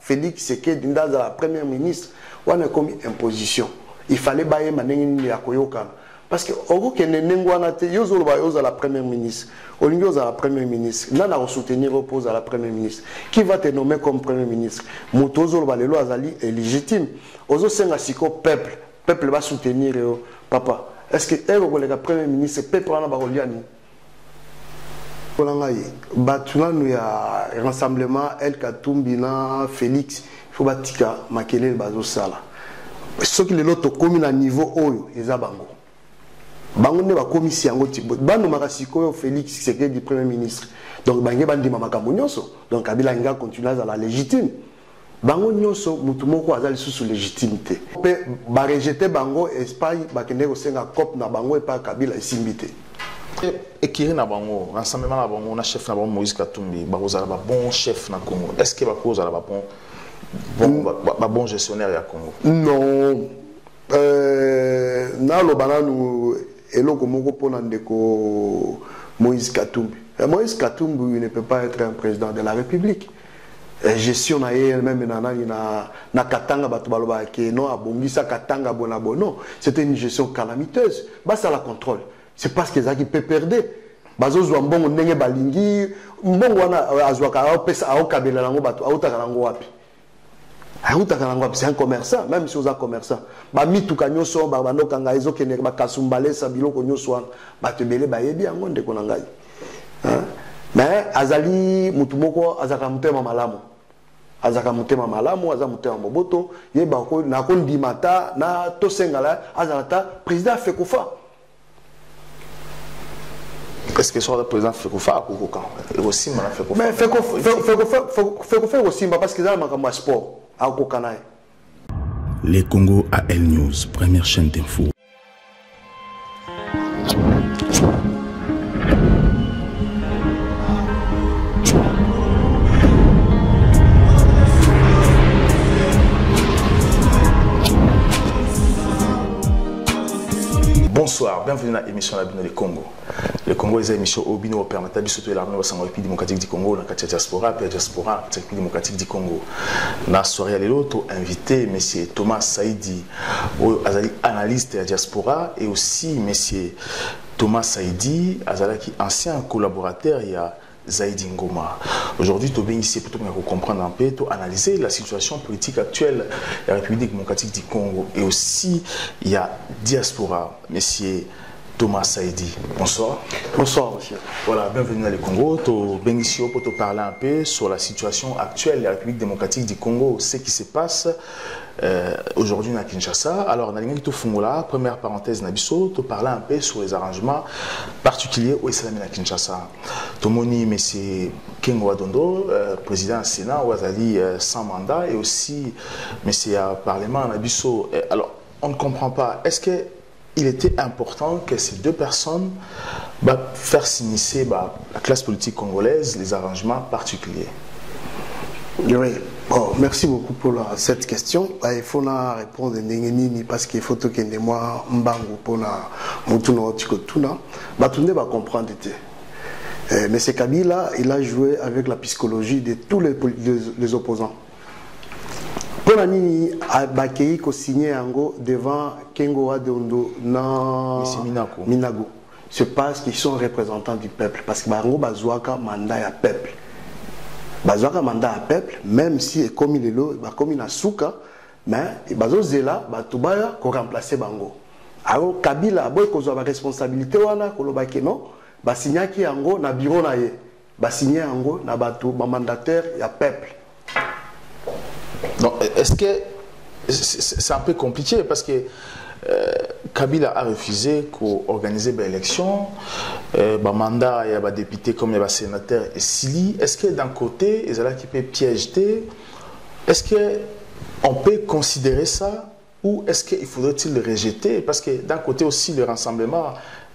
Félix Tshisekedi dans la première ministre, on a commis imposition. Il fallait bailler manengini ya koyokana. Parce que au que nenengwana te yozo à la première ministre, olingoza à la première ministre, nana soutenir oppose à la première ministre. Qui va te nommer comme premier ministre? Mutozo ba lelo azali est légitime. Ozo senga siko peuple va soutenir papa. Est-ce que le premier ministre peuple na ba koliani? Batuna nous ya rassemblement El Katumbi na Félix, il faut batika makele bazo sala. Ce qui est l'autre commune à niveau oyo ezabango. Bango ne ba commission yango ti bano makasiko Félix Tshisekedi premier ministre. Donc bangé bandi makambo nyonso. Donc Kabila nga continue à la légitime. Bango nyonso mutu moko azali sous légitimité. Pe ba rejeter bango Espagne ba kende ko senga cop na bango e pa Kabila esimbité. Et qui est na bango rassemblement na bango na chef na bango Moïse Katumbi ba kozala ba bon chef na Congo. Est-ce que ba kozala ba bon gestionnaire ya Congo? Non. Na lo bananu eloko moko pona ndeko Moïse Katumbi. Moïse Katumbi ne peut pas être un président de la République. Gestion na elle-même na katanga bato baloba ke non abongisa katanga bona bono, c'était une gestion calamiteuse. Bah ça la contrôle. C'est parce que Zaki peut perdre. Bazo zwa mbongo ndenge balingi mbongo wana azwaka opesa aokabela nango bato autaka nango wapi. C'est un commerçant, même si vous êtes commerçant. Ba mituka nyoso ba banoka nga ezo kene ba kasumbale sa biloko nyoso ba tebele ba yebi yango ndeko na ngai. Mais azali mutu moko azaka mutema malamu. Azaka mutema malamu, azaka mutema moboto, yeba ko na kondimata na tosengala azalata président Fekoufa. Est-ce que soit le président Fekoufa ou Kokan? Et aussi man Fekoufa. Mais Fekoufa aussi parce que ça makambo sport. Les Congo AL News, première chaîne d'info. Bonsoir, bienvenue dans l'émission La Bino des Congo. Le Congo est une émission au Bino permettant de soutenir l'armée démocratique du Congo, dans la diaspora, puis la diaspora démocratique du Congo. Dans la soirée, l'autre invité, M. Thomas Saïdi, analyste de la diaspora, et aussi M. Thomas Saïdi, ancien collaborateur, il y a Zaïdi Ngoma. Aujourd'hui, tu es ici pour comprendre un peu, pour analyser la situation politique actuelle de la République démocratique du Congo. Et aussi, il y a diaspora, Monsieur Thomas Saïdi. Bonsoir. Bonsoir, monsieur. Voilà, bienvenue dans le Congo. Tu es ici pour te parler un peu sur la situation actuelle de la République démocratique du Congo, ce qui se passe aujourd'hui à Kinshasa. Alors, dans le Fungola, première parenthèse, Nabiso, tu parler un peu sur les arrangements particuliers au Islamien à Kinshasa. Tomoni, M. Kengo Adondo, président du Sénat, Ouazali sans mandat, et aussi M. Parlement Nabiso. Alors, on ne comprend pas. Est-ce qu'il était important que ces deux personnes fassent s'initier la classe politique congolaise les arrangements particuliers? Oui. Bon, merci beaucoup pour cette question. Il faut répondre parce qu'il faut que moi mbangu pour mutuno tikotuna. Batunde va comprendre. Mais c'est Kabila, il a joué avec la psychologie de tous les opposants. Pour l'année, Bakei ko signé ango devant Kengo Adondo na Minago. C'est parce qu'ils sont représentants du peuple. Parce que Bango Bazouaka mandat à peuple. Bazouaka mandat à peuple, même si comme il est là, comme il a souka, mais Bazo Zela, Batubaya, qu'on remplace Bango. Alors Kabila, boy, qu'on a la responsabilité, wana, qu'on a non, Basigna qui ango na bureau na ye, Basigna ango na batu, mandataire, il y a peuple. Donc, est-ce que c'est un peu compliqué parce que Kabila a refusé d'organiser l'élection, mandat, il y a des députés comme les sénateurs et Sili. Est-ce que d'un côté, ils ont qui peut piéger? Est-ce qu'on peut considérer ça ou est-ce qu'il faudrait-il le rejeter? Parce que d'un côté aussi, le rassemblement,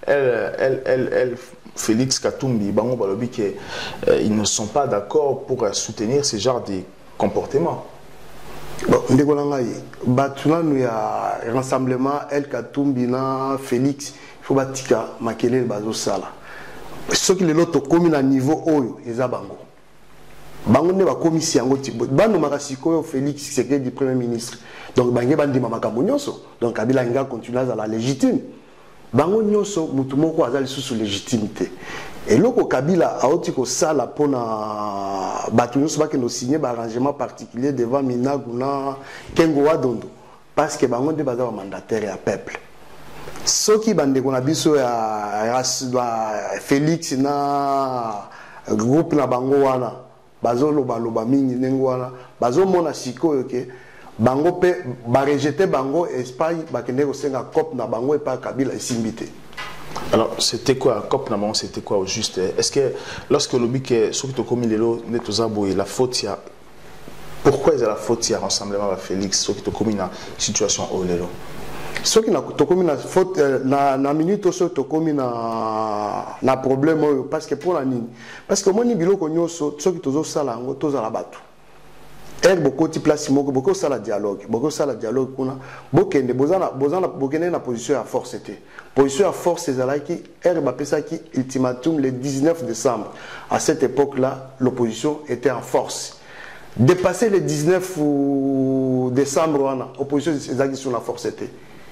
Félix Katumbi, Bango Balobi, ils ne sont pas d'accord pour soutenir ce genre de comportement. Bon, batuna nous ya rassemblement El Katumbi na Félix, il faut batika makele bazo sala. Ce qui est l'autre commune à niveau oyo ezabango. bango ba commission yango tibo bano makasiko Félix Tshisekedi premier ministre donc bange bandi makambo nyonso donc Kabila nga continuer à la légitime bango nyonso mutu moko azali sous légitimité et loko Kabila aoti ko sala pona batu nyonso ba kendo signer ba arrangement particulier devant Minaguna Kengo Wadondo parce que bango de baza mandataire ya peuple soki bande kona biso ya Félix na groupe na bango wana bazolo baloba mingi nengwana bazomona sikoyo ke bango pe ba rejeter bango Espagne bakende ko senga cop na bango et pas Kabila isimbité. Alors c'était quoi cop na bango, c'était quoi au juste? Est-ce que lorsque le bique surtout comme lelo netozabo la faute ya pourquoi il y a la faute ya rassemblement à Félix surtout comme une situation au lelo ce qui na tokomi na faute na minute so tokomi na problème parce que pour la nini parce que moni biloko nyoso soki tozo sala ngo toza la batu beaucoup de place moko beaucoup sala dialogue kuna bokende bozana bokende na position à force était position à force ezalaki ba pesaki ultimatum le 19 décembre à cette époque là l'opposition était en force dépasser le 19 décembre wana opposition ezalaki sur la force était.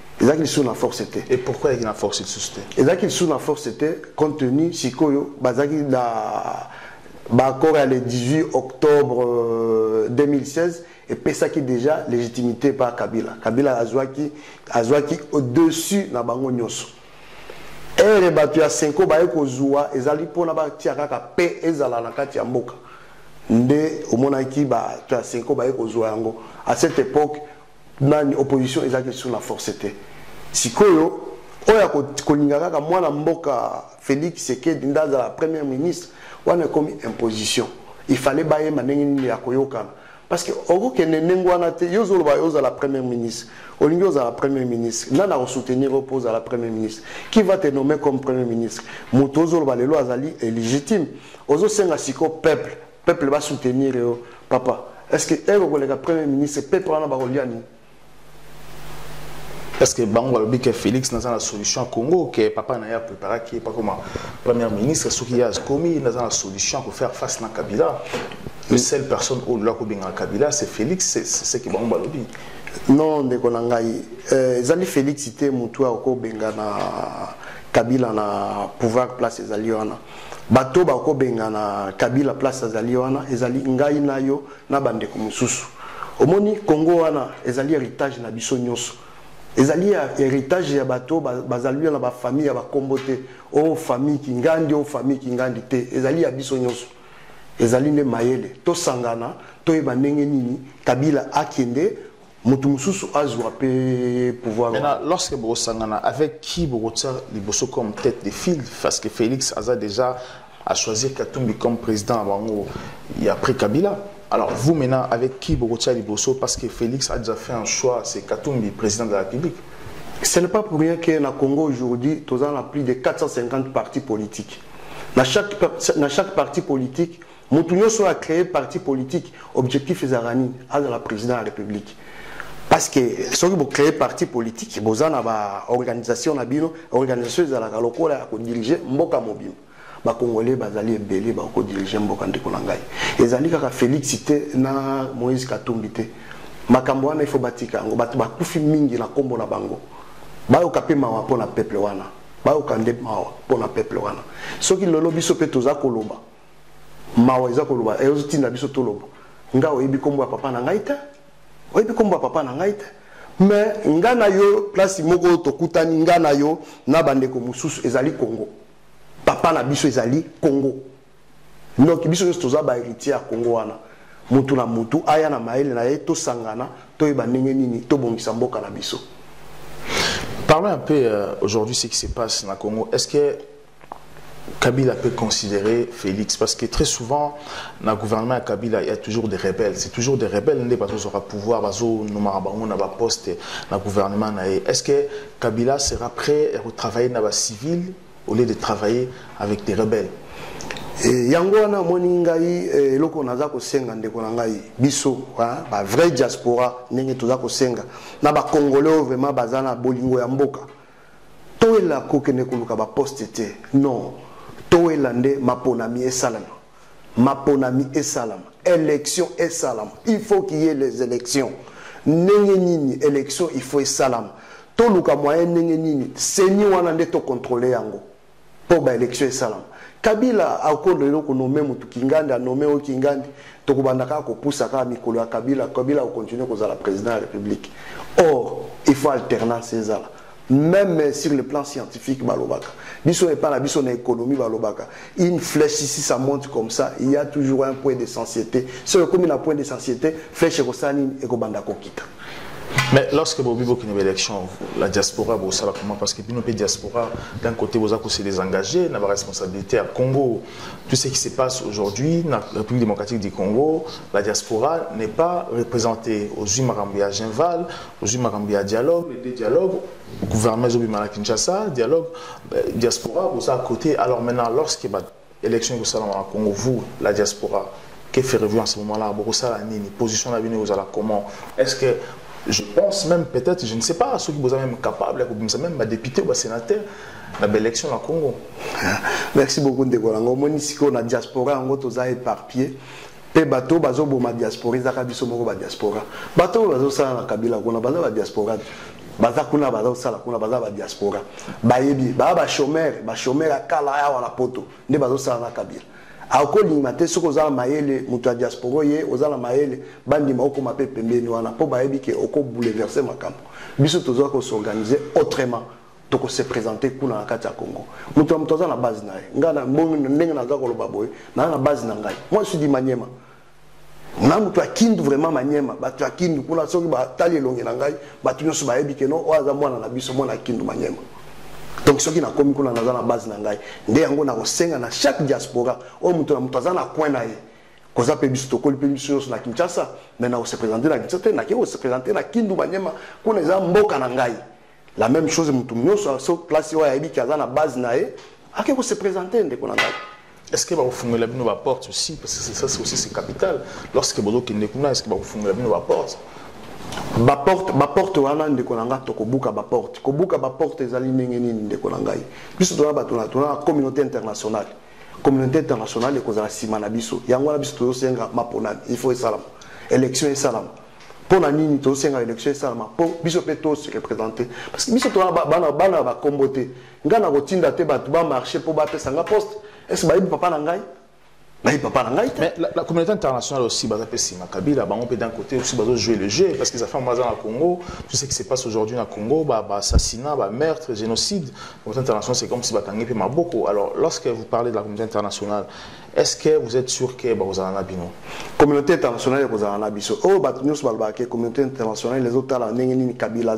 Et pourquoi il y a une force de société? Et sous la force était compte tenu sikoyo bazaki la accord le 18 octobre 2016 et pesaki déjà légitimité par Kabila. Kabila azwaki au-dessus na bango nyoso. Et les batu ya 5 ans ba ekozwa ezali pona ba tiaka ka pe ezala na kati ya mboka. Nde omonaki ba tu ya 5 ans ba ekozwa yango. À cette époque nani opposition ezaki sous la force était. Sikoyo oya kolingaka ka mwana mboka Félix Tshisekedi ndaza la première ministre wana comme imposition il fallait baye manengi ya koyokana parce que oko kenenengo wana te yozolo ba yoza la première ministre olingi yoza la première ministre nana ko soutenir opose à la première ministre qui va te nommer comme premier ministre mutozolo ba lelo azali légitime ozo senga siko peuple va soutenir papa est-ce que ero ko le premier ministre peuple wana ba koliani. Parce que Bango a dit que Félix n'a pas la solution au Congo, que papa n'a pas préparé, qui n'est pas comme premier ministre, ce qui a commis, n'a pas la solution pour faire face à Kabila. La seule personne où l'on a Kabila, c'est Félix, c'est ce qui Bango a dit. Non, de Konangaï. Zali Félix, c'était mon tour au Benga na Kabila na pouvoir place Zaliwana. Bato ba ko benga na Kabila place Zaliwana, ezali ngai na yo na bande ko mususu. Omoni Congo wana ezali héritage na biso nyonso. Ezali héritage ya bato bazali na ba famille ya ba kombote o famille kingandi o famille kingandi te ezali ya biso nyonso ezali ne mayele to sangana to eba ndenge nini Kabila akende mutu mususu azwa pe pouvoir. Maintenant lorsque vous sangana avec qui vous retire liboso comme tête de file parce que Félix a déjà a choisi Katumbi comme président avant il a pris Kabila. Alors, vous maintenant, avec qui vous retirez Liboso parce que Félix a déjà fait un choix, c'est Katumbi, président de la République. Ce n'est pas pour rien que dans le Congo aujourd'hui, nous avons plus de 450 partis politiques. Dans chaque parti politique, nous avons créé parti politique, objectif est à la présidence de la République. Parce que si vous créez parti politique, vous avez une organisation de la locale qui dirige Mboka Mobile. Ba Congolais bazali ebele ba ko diriger mboka ndeko na ngai ezali kaka Félix cité na Moïse Katumbi te makambo wana ifo batika ngo batu bakufi mingi na kombo na bango ba okape mawa pona peuple wana ba okande mawa pona peuple wana soki lolo biso pe toza koloba mawa eza koloba ezotinda biso toloba nga oyebi kombo ya papa na ngai te oyebi kombo ya papa na ngai te mais nga na yo place moko tokutani nga na yo na bandeko mususu ezali Congo. Papa na biso ezali Congo. Donc biso toza ba héritier Congo wana. Mutu na mutu aya na maele na ye to sangana to eba ndenge nini to bongisa mboka na biso. Parlons un peu aujourd'hui ce qui se passe dans Congo. Est-ce que Kabila peut considérer Félix parce que très souvent dans le gouvernement de Kabila il y a toujours des rebelles. C'est toujours des rebelles les bateaux aura pouvoir bazo nomarabango na ba poste dans le gouvernement na. Est-ce que Kabila sera prêt à retravailler dans la civile au lieu de travailler avec des rebelles? Yango wana moni ngai eloko naza ko senga ndeko na ngai biso ba vrai diaspora ndenge toza ko senga na ba congolais vraiment bazana bolingo ya mboka to ela ko kene ko luka ba poste te non to ela nde maponami esalama maponami et salam, élection et salam. Il faut qu'il y ait les élections. Nengenini, élection, il faut et salam. Tout le moyen nengenini, seni wana nde to contrôler yango. Pour ba élection et salam. Kabila a kondo loko nommé mutu kingandi a nommé o kingandi to kubandaka ko poussa ka mikolo ya Kabila Kabila continue ko la président de la République. Or, il faut alternance ces là. Même sur le plan scientifique, balobaka. Biso n'est pas la biso na économie balobaka. Une flèche ici ça monte comme ça, il y a toujours un point d'essentialité. Sur comme il y a un point d'essentialité, flèche ko sani et ko banda ko kita. Mais lorsque vous avez une élection, la diaspora, vous savez comment, parce que la diaspora, d'un côté, vous avez se désengager, n'a pas responsabilité à Congo. Tout ce qui se passe aujourd'hui, dans la République démocratique du Congo, la diaspora n'est pas représentée. Aujourd'hui, Marambia Genval, aujourd'hui, Marambia Dialogue, les deux dialogues, le gouvernement Zobimala Kinshasa, dialogue, diaspora, vous avez à côté. Alors maintenant, lorsqu'il y a une élection au Congo, vous, la diaspora, que ferez-vous en ce moment-là? Vous avez une position à venir, vous allez comment? Est-ce que je pense même peut-être, je ne sais pas, ceux qui vous êtes même capables, même député ou sénateur, dans l'élection au Congo. Merci beaucoup, Ndekolango. Moi, ici, on a diaspora, on a éparpillé. Et bateau, bazo boma diaspora, ils ont biso moko ba diaspora. Bateau, bazo ça na Kabila, on a bazo ba diaspora. Baza kuna bazo ça la kuna baza ba diaspora. Bayebi, ba chômeur à kala ya wala poto. Ne bazo ça na Kabila. Akoli mate soko za maele mutu ya diaspora ye ozala maele bandi maoko mape pembeni wana po bayebi ke oko bouleverser makambo biso tozo ko s'organiser autrement to ko se présenter kuna na kati ya Congo mutu mtoza na base na ye ngana mbongo ndenge na za ko loba boye na base na ngai moi je suis dit Maniema na mutu akindu vraiment Maniema batu akindu kuna soki ba tali longe na ngai batu nyoso bayebi ke no oza mwana na biso mwana akindu Maniema. Donc, ce qui n'a commis qu'on a dans la base d'Angaï, on a na chaque diaspora, on a un coin naïe. Qu'on a payé sur la Kinshasa, maintenant on se présente la Kinshasa, on se présente la Kindu Maniema, qu'on est en Mboka Nangaï. La même chose, nous sommes placés à la base naïe, à qui on se présente en Nangaï. Est-ce que vous fumez la bine porte aussi? Parce que ça, c'est aussi capital. Lorsque vous avez une économie, est-ce que vous fumez la bine porte? Ba porte wana ndeko nanga tokobuka ba porte ezali ndenge nini ndeko nangai biso tona batona tona communauté internationale ekozala sima na biso yango na biso tosenga maponani il faut esalama élection esalama pona nini tosenga élection esalama po biso pe to se représenter parce que biso tona bana ba kombote ngana kotinda te batu ba marcher po ba pesa nga poste est-ce ba papa nangai. Mais la communauté internationale aussi, Kabila, on peut d'un côté aussi jouer le jeu, parce que ça fait un mazan au Congo, tout ce qui se passe aujourd'hui au Congo, assassinat, meurtre, génocide. La communauté internationale, c'est comme si Batangi fait beaucoup. Alors, lorsque vous parlez de la communauté internationale, est-ce que vous êtes sûr que vous avez un abino? Communauté internationale, vous avez un abino. Oh, communauté internationale, les autres, Kabila,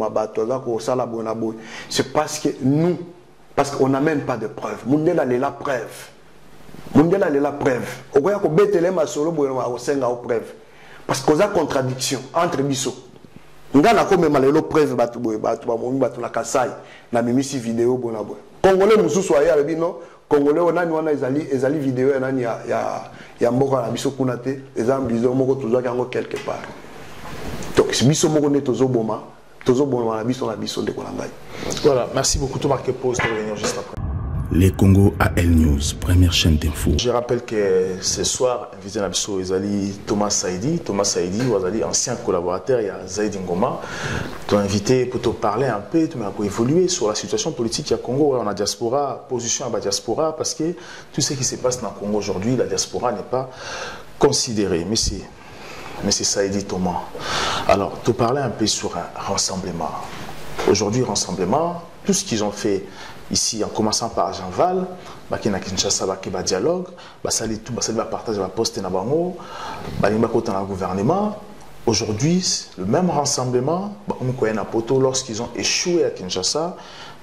c'est parce que nous, parce qu'on n'a même pas de preuves. Nous avons la preuve. Mundial a la preuve. Au cas où Bethlehem ma solo boyama au senga au preuve. Parce qu'il y a contradiction entre biso. Ngana ko même la preuve batu boy batu ba momi batu na kasai na mimisi vidéo bona boy. Congolais mususu ya le bino Congolais onani wana ezali vidéo nani ya mboka na biso kuna te ezam biso moko tozwa yango quelque part. Donc biso moko ne tozo boma na biso de konangai. Voilà, merci beaucoup to marquer pause pour venir juste après. Les Congo AL News, première chaîne d'info. Je rappelle que ce soir, invité à Nabiso Ezali Thomas Saïdi, ancien collaborateur, il y a Zaïdi Ngoma. Tu as invité pour te parler un peu, pour évoluer sur la situation politique à Congo. On a diaspora, position à la diaspora, parce que tout ce qui se passe dans le Congo aujourd'hui, la diaspora n'est pas considérée. Monsieur Saïdi Thomas. Alors, te parler un peu sur un rassemblement. Aujourd'hui, rassemblement, tout ce qu'ils ont fait ici, en commençant par Genval, Bakina Kinshasa, Bakiba Dialogue, Basali tout, Basali partage la poste na bango, Balimba Kota na gouvernement. Aujourd'hui, le même rassemblement, lorsqu'ils ont échoué à Kinshasa,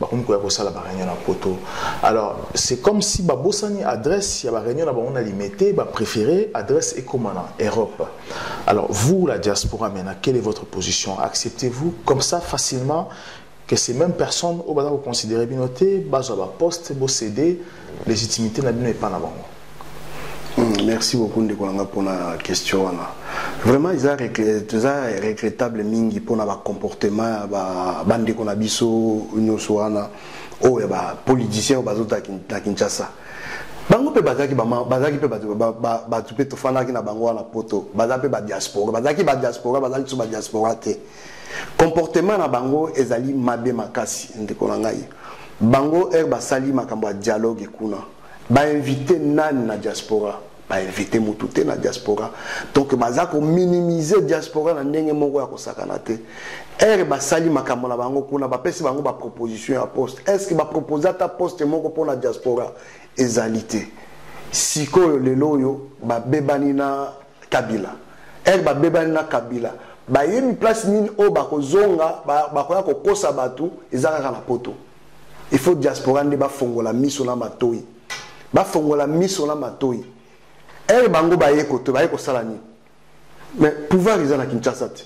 alors, c'est comme si Babosani adresse, il y a réunion à limité, préféré, adresse et commandant, Europe. Alors, vous, la diaspora, maintenant, quelle est votre position? Acceptez-vous comme ça facilement que ces mêmes personnes, au vous considérez bien noté, bas poste, beau CD, légitimité n'est pas là-bas? Merci beaucoup pour la question. Vraiment, ils sont regrettables pour le comportement bande qu'on a biso union soana ou politiciens au bazo à Kinshasa. bango pe bazaki pe batu pe tofandaki na bango na poto baza pe ba diaspora bazaki ba diaspora ba diaspora te comportement na bango ezali mabe makasi ndeko na ngai bango basali makambo ya dialogue kuna ba inviter nani na diaspora ba inviter mutute na diaspora donc baza ko minimiser diaspora na ndenge moko ya kosakana te basali makambo na bango kuna ba pesi bango ba proposition ya poste est-ce que ba proposer ta poste moko pour la diaspora ezalité sikoyo lelo yo ba bebani na Kabila ba bebani na Kabila ba yemi place nini o ba kozonga ba koya ko kosa batu ezaka na poto il faut diaspora ndi ba fongola miso na matoi ba fongola miso na matoi bango ba yeko to ba yeko sala ni mais pouvoir ils en a Kinshasa te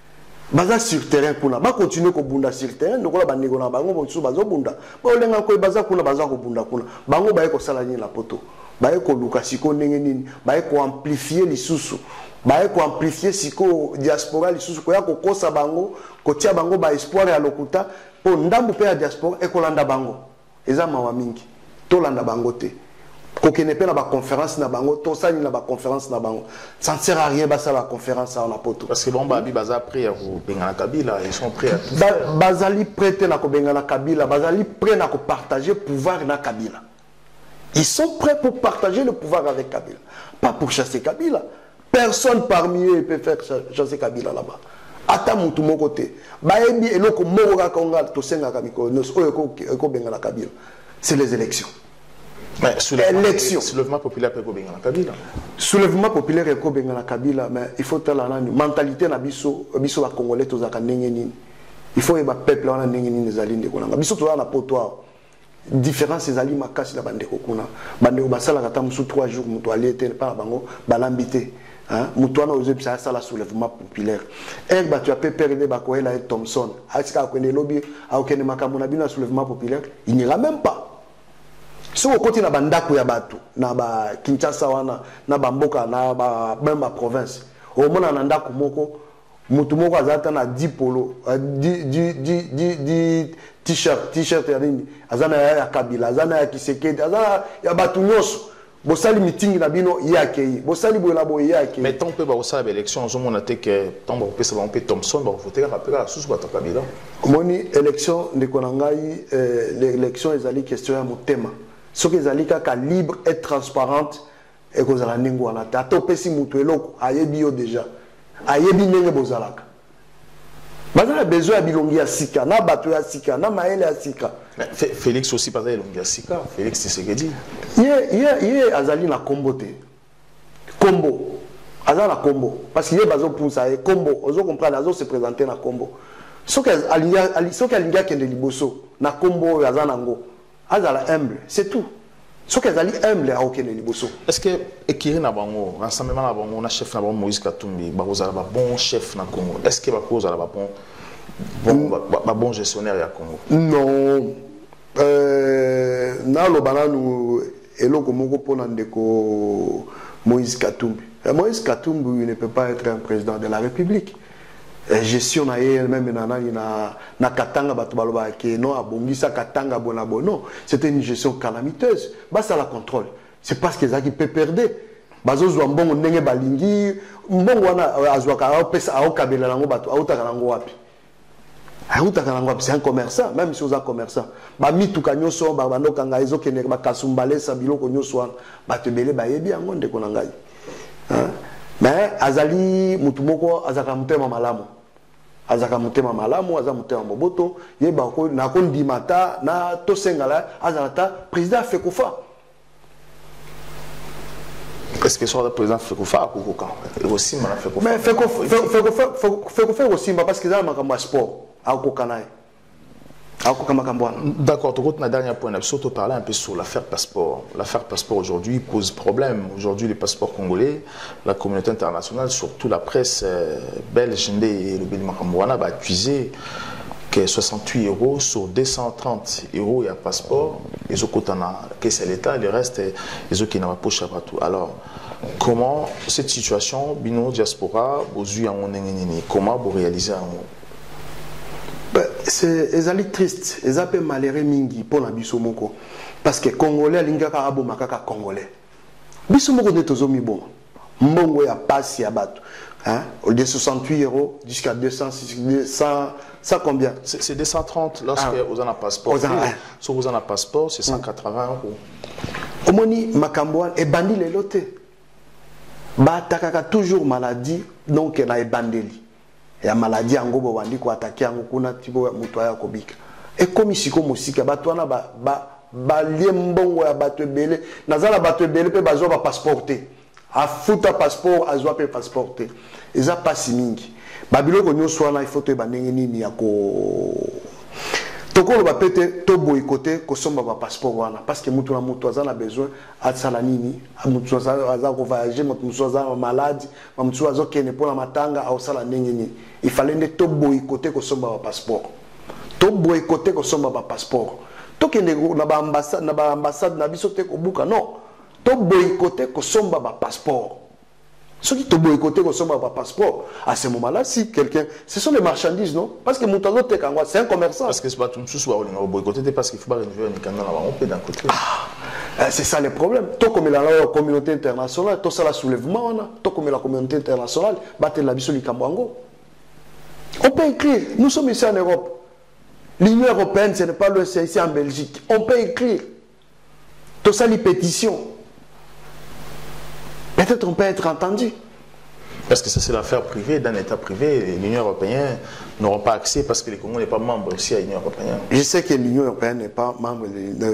baza sur terrain kuna ba continuer ko bunda sur terrain donc la bandeko na bango bonso bazo bunda ba olenga ko baza kuna baza ko bunda kuna bango ba yeko sala ni la poto ba yeko luka siko ndenge nini ba yeko amplifier lisusu ba yeko amplifier siko diaspora lisusu ko ya ko kosa bango ko tia bango ba espoir ya lokuta po ndambu pe ya diaspora ekolanda bango eza mawa mingi to landa bango te kokene pe na ba conférence na bango to sani na ba conférence na bango ça ne sert à rien basa la conférence en poto parce que bon babi baza prêt à ko bengana Kabila ils sont prêts à tout bazali prêt na ko bengana Kabila bazali prêt na ko partager pouvoir na Kabila ils sont prêts pour partager le pouvoir avec Kabila pas pour chasser Kabila personne parmi eux peut faire chasser Kabila là-bas ata mutu moko te baebi eloko moko ka konga to senga ka mikolo nos oyo ko bengana Kabila c'est les élections. Mais soulèvement populaire peut Bengana Kabila. Soulèvement populaire peut Bengana Kabila, mais il faut telle mentalité na biso la congolais tous aka nengeni. Il faut que peuple wana nengeni nezali ndeko na biso to na poto différence ezali makasi la bandeko kuna. Bandeko basala kata musu 3 jours muto alete pa bango balambité. Hein, mutuana ozo bisa sala soulèvement populaire. Ba tu as perdre ba ko ela et Thompson. Aska ko ne lobby a okene makambo na bino soulèvement populaire, il n'ira même pas. Si on continue à bandako ya batu na ba Kinshasa wana na bamboka na ba même ba province au mona na ndako moko mutu moko azata na 10 polo 10 t-shirt ya nini azana ya Kabila azana ya Kisekedi azana ya batu nyonso bosali meeting na bino yakei bosali bola boye yakei mais tant que ba osala élection zo mona te que tant ba pesa ba Thompson ba voter rappeler sous ba Kabila moni élection ndeko na ngai l'élection ezali question ya motema. Ce que zalika ka libre et transparente et que zala ningo wana ta to pesi mutu eloko ayebi yo déjà ayebi ndenge bozalaka bazala besoin ya bilongi ya sika na bato ya sika na maele ya sika Félix aussi pas elongi ya sika Félix Tshisekedi ye azali na kombo te kombo azala na kombo parce que ye bazo pousa e kombo ozo comprendre azo se présenter na kombo ce que alinga kende liboso na kombo azana ngo azala humble c'est tout ce qu'elles allaient humble à aucun niveau. Est-ce que équipe na bango rassemblement na bango na chef na bango Moïse Katumbi bakoza ba bon chef na Congo est-ce que bakoza ba bon gestionnaire ya Congo? Non na lo bananu eloko moko pona ndeko Moïse Katumbi. Moïse Katumbi ne peut pas être un président de la République. Gestion na elle-même na katanga batu baloba ke non abongisa katanga bona bono c'était une gestion calamiteuse basa la contrôle c'est parce que zaki peut perdre bazo zwa mbongo ndenge balingi mbongo wana azwaka pesa au kabela lango batu autaka lango wapi c'est un commerçant même si on est un commerçant ba mituka nyoso ba bandoka ngai zo kene ba kasumbale sa biloko nyoso wana batebele ba yebi yango ndeko na ngai mais azali mutumoko azaka mutema malamu azaka mutema malamu aza mutema moboto yeba ko na kondimata na tosengala azalata président Fekofa. Est-ce que soit le président Fekofa ou quoi aussi mala Fekofa? Mais Fekofa aussi parce que ça makambo sport a kokanaye. D'accord, la dernière point, surtout parler un peu sur l'affaire passeport. L'affaire passeport aujourd'hui pose problème. Aujourd'hui, les passeports congolais, la communauté internationale, surtout la presse belge et le Bélimakambouana, va accuser que 68 € sur 230 € il y a passeport. Les autres, c'est l'État, le reste, les autres qui n'ont pas poche partout. Alors, comment cette situation, Bino Diaspora, comment vous réalisez c'est triste, c'est un peu malheureux mingi pour la bisomoko. parce que Congolais alingaka abo makaka Congolais. Biso moko de tozomi bon. Mbongo ya passe ya bato. Hein? De 68 € jusqu'à 200, 100 combien? C'est 230 lorsque vous en avez un passeport. Si vous en avez un passeport, c'est 180 €. Omoni makambo et bandi les lotés. Ba takaka toujours maladie donc na ebandeli. Ya maladie ango bo bandi ko attaquer ango kuna tibo muto ya kobika. Et comme siko musika bato wana ba liembongo ya bato ebele nazala bato ebele pe bazwa ba passeporter. A futa passeport azwa pe passeporter. Eza pasi mingi. Babiloko nyonso wana il faut te bandenge nini ya ko tokolo ba pete to boycotter ko somba ba passeport wana parce que mutu na mutu azana besoin atsala nini mutu aza ko voyager mutu aza malade mutu azo kene pona matanga au sala ndenge nini il fallait ne to boycotter ko somba ba passeport to boycotter ko somba ba passeport to kende na ba ambassade na biso te ko buka non to boycotter ko somba ba passeport. Ceux qui te boycottent comme ça, pas passeport. À ce moment-là, si quelqu'un. Ce sont les marchandises, non? Parce que Moutazo Tekangwa, c'est un commerçant. Parce que c'est pas tout le monde boycotter parce qu'il faut pas renouveler un canal on peut d'un côté. C'est ça le problème. Tout comme la communauté internationale, tout ça, le soulèvement, tout comme la communauté internationale, battre la Bissoli Kamwango. On peut écrire. Nous sommes ici en Europe. L'Union européenne, ce n'est pas le c'est ici en Belgique. On peut écrire. Tout ça, les pétitions. Peut-être on peut être entendu. Parce que ça, c'est l'affaire privée d'un État privé. L'Union européenne n'aura pas accès parce que le Congo n'est pas membre aussi à l'Union européenne. Je sais que l'Union européenne n'est pas membre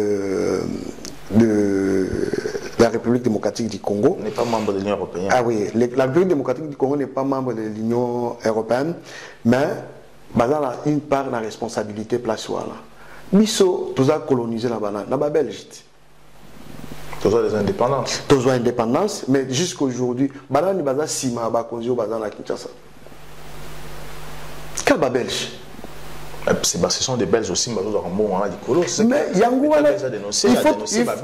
de la République démocratique du Congo. N'est pas membre de l'Union européenne. Ah oui, la République démocratique du Congo n'est pas membre de l'Union européenne, mais basant une part de la responsabilité place voilà. Miso, tout ça colonisé la banane, la Belgique. Toujours des indépendances. Toujours indépendance, mais jusqu'aujourd'hui, banane baza sima bakonzi baza na Kinshasa. Quel belge? Ce sont des Belges aussi, mais il y a un dénoncé. Il faut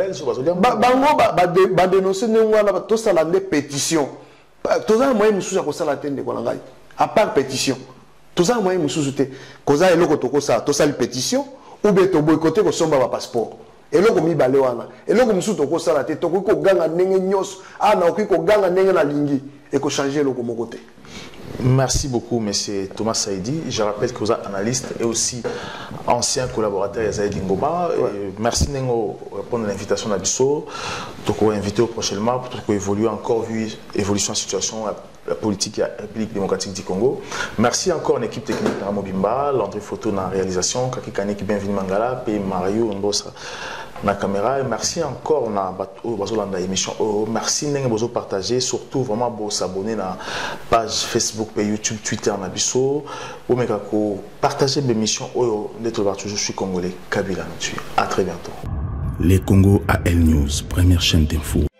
dénoncer tout ça la pétition. Tout ça moi je suis à la tête de Kolangai. À part pétition. Tout ça moi je suis cause a eloko toko ça, tout ça la pétition ou bien to boycotter ko somba ba passeport. Eloko mi bale wana. Eloko musu toko ça la tête toko ko ganga ndenge nyos, na ko ganga ndenge na lingi et ko changer eloko mo côté. Merci beaucoup, M. Thomas Saïdi. Je rappelle que vous êtes analyste et aussi ancien collaborateur de Zaïdi Ngoma. Merci de répondre à l'invitation d'Abisso. Donc, on va inviter prochainement pour évoluer encore vu l'évolution de la situation la politique de la République démocratique du Congo. Merci encore à l'équipe technique de Mobimba, Landry Photo dans la réalisation, Kaki Kane qui bienvenue Mangala, P. Mario Ndosa na caméra. Et merci encore à l'émission. Merci de partager, surtout vraiment de s'abonner à la page Facebook, YouTube, Twitter, Nabiso. Vous partagez l'émission. Je suis congolais, Kabila. À très bientôt. Les Congo AL News, première chaîne d'info.